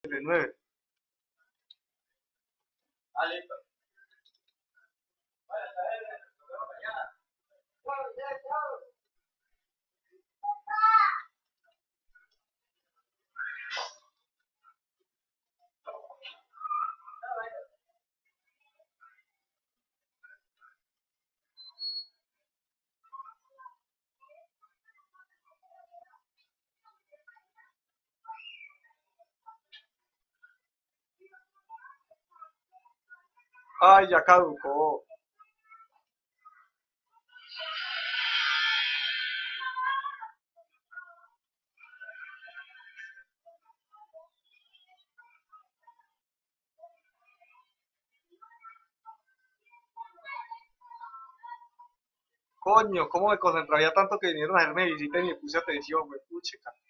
79. Ah, listo. Bueno, está bien, nos vemos mañana. Chao, ya, chao. Ay, ya caducó. Coño, ¿cómo me concentraría tanto que vinieron a hacerme visita y me puse atención, me puchica?